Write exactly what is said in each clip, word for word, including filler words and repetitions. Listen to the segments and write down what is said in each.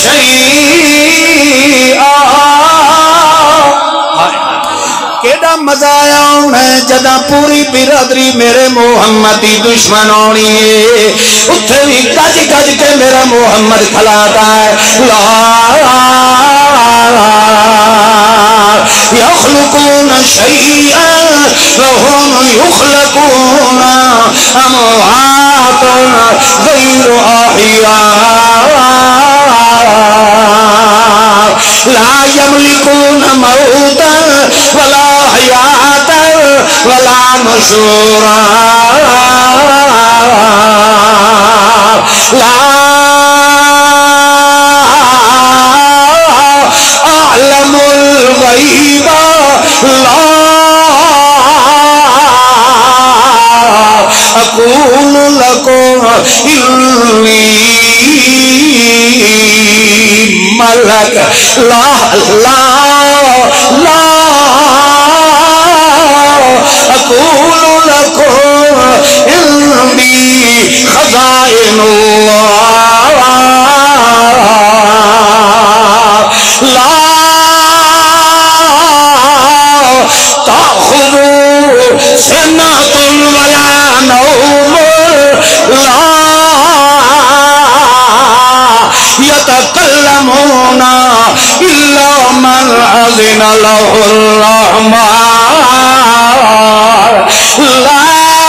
شيئا کیڑا مزہ آیا ہے جدا پوری برادری میرے محمد دی دشمن ہونی ہے اتھے بھی گج گج کے میرا محمد کھلاتا ہے لا يخلقون شيئا وهم يخلقون أموات غير أحياء لا يملكون موتا ولا حياة ولا نشورا لا أعلم الغيب لا أقول لكم إني ملك لا لا لا أقول لكم إني خزائن الله لا تأخذوا سنة ولا نوم لا يتكلمون إلا من أذن له الرحمن لا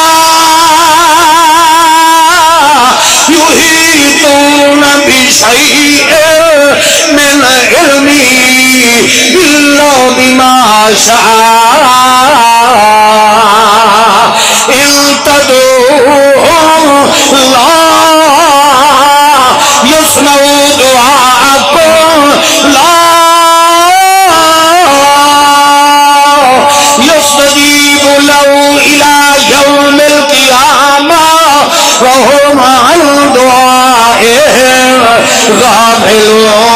يحيطون بشيء من علمه إلا بما شاء إن تدعوهم لا يسمعوا دعاءكم لا يستجيب له إلى يوم القيامة وهم عن دعائهم غافلون